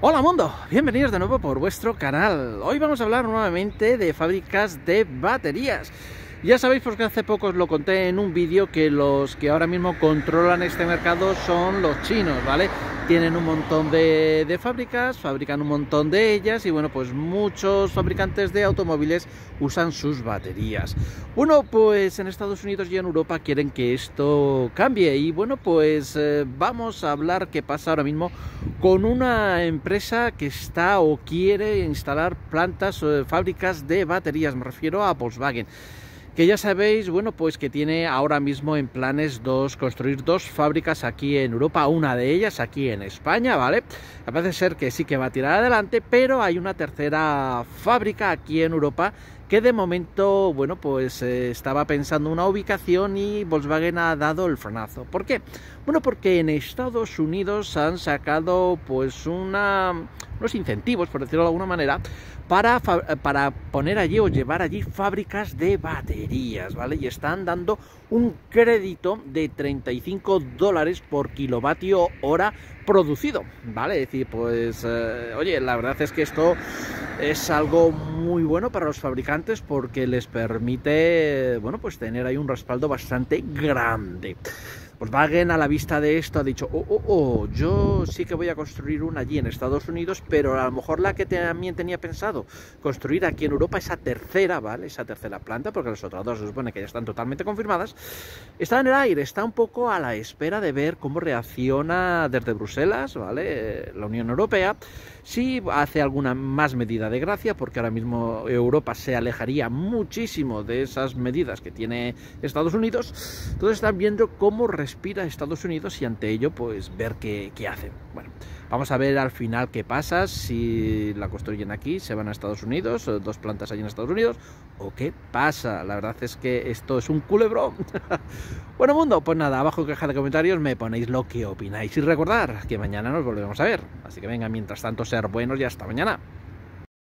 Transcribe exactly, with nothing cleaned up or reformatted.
Hola mundo, bienvenidos de nuevo por vuestro canal. Hoy vamos a hablar nuevamente de fábricas de baterías. Ya sabéis, porque hace poco os lo conté en un vídeo, que los que ahora mismo controlan este mercado son los chinos, ¿vale? Tienen un montón de, de fábricas, fabrican un montón de ellas y bueno, pues muchos fabricantes de automóviles usan sus baterías. Bueno, pues en Estados Unidos y en Europa quieren que esto cambie y bueno, pues eh, vamos a hablar qué pasa ahora mismo con una empresa que está o quiere instalar plantas o eh, fábricas de baterías. Me refiero a Volkswagen, que ya sabéis, bueno, pues que tiene ahora mismo en planes dos, construir dos fábricas aquí en Europa, una de ellas aquí en España, ¿vale? Parece ser que sí que va a tirar adelante, pero hay una tercera fábrica aquí en Europa que de momento, bueno, pues eh, estaba pensando una ubicación y Volkswagen ha dado el frenazo. ¿Por qué? Bueno, porque en Estados Unidos han sacado pues una, unos incentivos, por decirlo de alguna manera, para, para poner allí o llevar allí fábricas de baterías, ¿vale? Y están dando un crédito de treinta y cinco dólares por kilovatio hora producido, ¿vale? Es decir, pues, eh, oye, la verdad es que esto es algo muy bueno para los fabricantes porque les permite, bueno, pues tener ahí un respaldo bastante grande. Volkswagen, a la vista de esto, ha dicho, oh, oh, oh, yo sí que voy a construir una allí en Estados Unidos, pero a lo mejor la que también tenía pensado construir aquí en Europa, esa tercera, ¿vale? Esa tercera planta, porque las otras dos se supone que ya están totalmente confirmadas, está en el aire, está un poco a la espera de ver cómo reacciona desde Bruselas, ¿vale? La Unión Europea, si hace alguna más medida de gracia, porque ahora mismo Europa se alejaría muchísimo de esas medidas que tiene Estados Unidos. Entonces están viendo cómo respira Estados Unidos y ante ello pues ver qué, qué hacen. Bueno, vamos a ver al final qué pasa, si la construyen aquí, se van a Estados Unidos, dos plantas allí en Estados Unidos, o qué pasa. La verdad es que esto es un culebrón. Bueno mundo, pues nada, abajo en caja de comentarios me ponéis lo que opináis y recordar que mañana nos volvemos a ver. Así que venga, mientras tanto, ser buenos y hasta mañana.